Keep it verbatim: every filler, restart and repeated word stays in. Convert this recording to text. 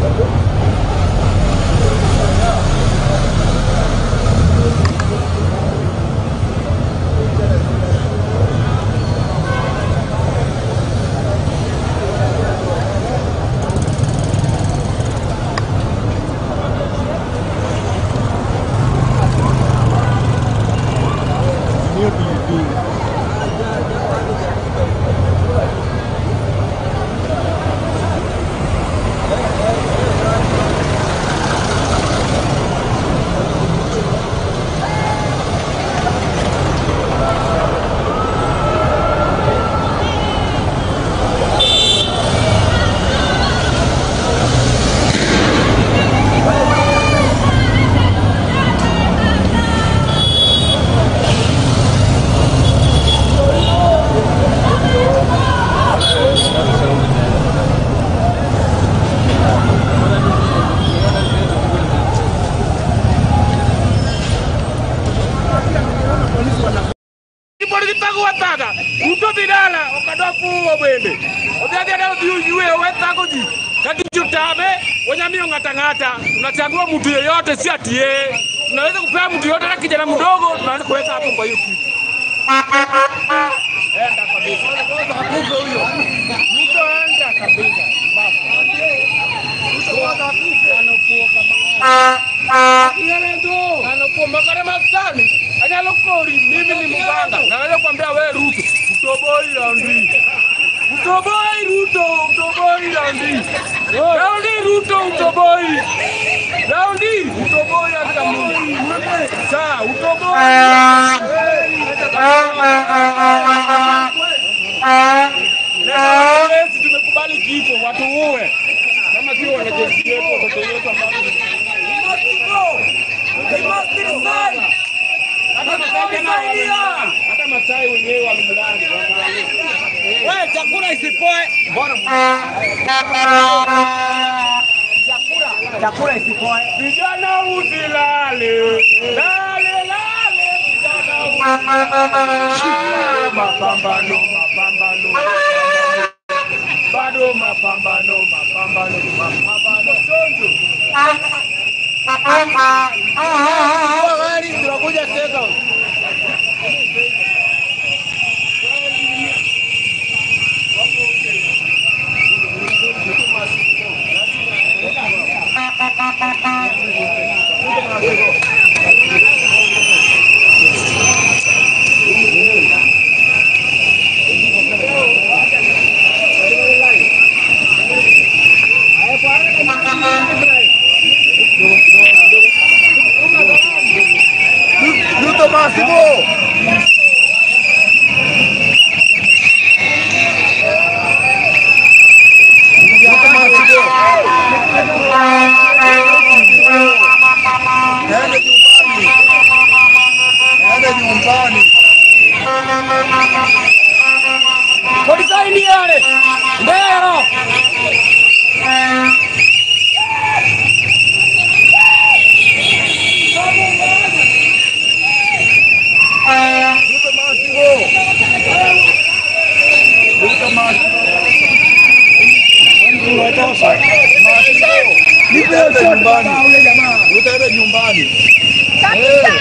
Unachagua mtu yeyote, si ati yeye. Unaweza kupea mtu yeyote na kijana mdogo, tunaweza kuweka hapo kwa hiyo kitu. Enda kabisa. Hakufe huyo. Mtu enda kabisa. Basi. Mtu wakakufe anakuwa kama. Yale ndo. Anakuwa makare masani. Anyalokori mimi ni Muganda. Naweza kuambia wewe Ruto, utoboi raundi. Utoboi Ruto, utoboi raundi. Raundi Ruto utoboi. Raundi utoboi hata mmoja. Sawa, utoboi. Leo tumekubali kifo watu uwe. Kama sio wanajeshi wetu watoto wetu ambao hata Masai wenyewe wamemlani. Wewe chakula isipoe. Chakula, chakula isipoe. Vijana usilale. Lale lale vijana. Mapambano, mapambano. Bado mapambano, mapambano, mapambano sonjo. Kwa gari tunakuja teka. Ruto máximo. Nyumbani. Utaenda nyumbani.